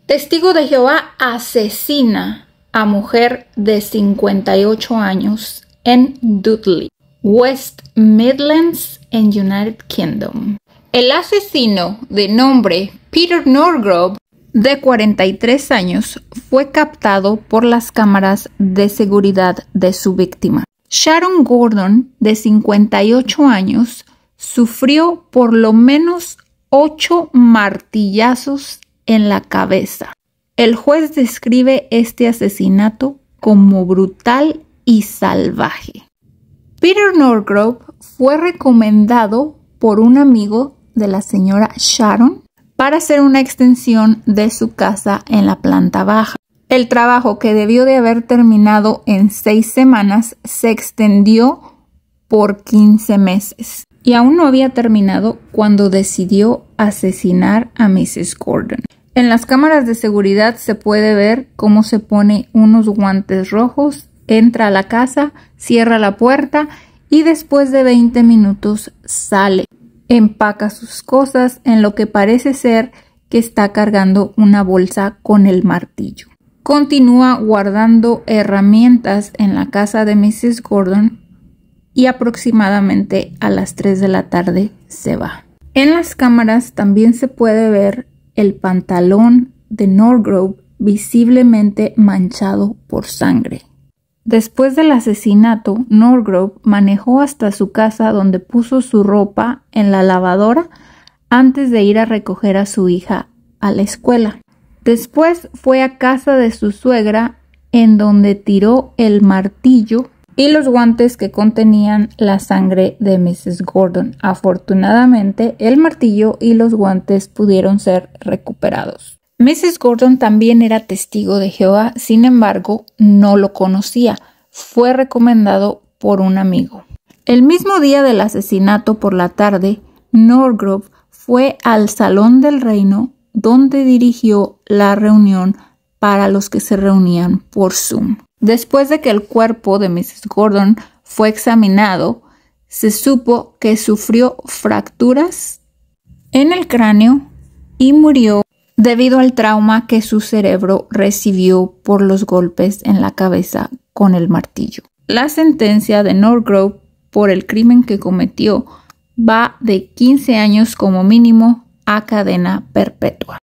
Testigo de Jehová asesina a mujer de 58 años en Dudley, West Midlands, en United Kingdom. El asesino, de nombre Peter Norgrove, de 43 años, fue captado por las cámaras de seguridad de su víctima. Sharon Gordon, de 58 años, sufrió por lo menos 8 martillazos en la cabeza. El juez describe este asesinato como brutal y salvaje. Peter Norgrove fue recomendado por un amigo de la señora Sharon para hacer una extensión de su casa en la planta baja. El trabajo, que debió de haber terminado en 6 semanas, se extendió por 15 meses. Y aún no había terminado cuando decidió asesinar a Mrs. Gordon. En las cámaras de seguridad se puede ver cómo se pone unos guantes rojos, entra a la casa, cierra la puerta y después de 20 minutos sale. Empaca sus cosas en lo que parece ser que está cargando una bolsa con el martillo. Continúa guardando herramientas en la casa de Mrs. Gordon y aproximadamente a las 3 de la tarde se va. En las cámaras también se puede ver el pantalón de Norgrove visiblemente manchado por sangre. Después del asesinato, Norgrove manejó hasta su casa, donde puso su ropa en la lavadora antes de ir a recoger a su hija a la escuela. Después fue a casa de su suegra, en donde tiró el martillo y los guantes que contenían la sangre de Mrs. Gordon. Afortunadamente, el martillo y los guantes pudieron ser recuperados. Mrs. Gordon también era testigo de Jehová, sin embargo, no lo conocía. Fue recomendado por un amigo. El mismo día del asesinato por la tarde, Norgrove fue al Salón del Reino, donde dirigió la reunión para los que se reunían por Zoom. Después de que el cuerpo de Mrs. Gordon fue examinado, se supo que sufrió fracturas en el cráneo y murió debido al trauma que su cerebro recibió por los golpes en la cabeza con el martillo. La sentencia de Norgrove por el crimen que cometió va de 15 años como mínimo a cadena perpetua.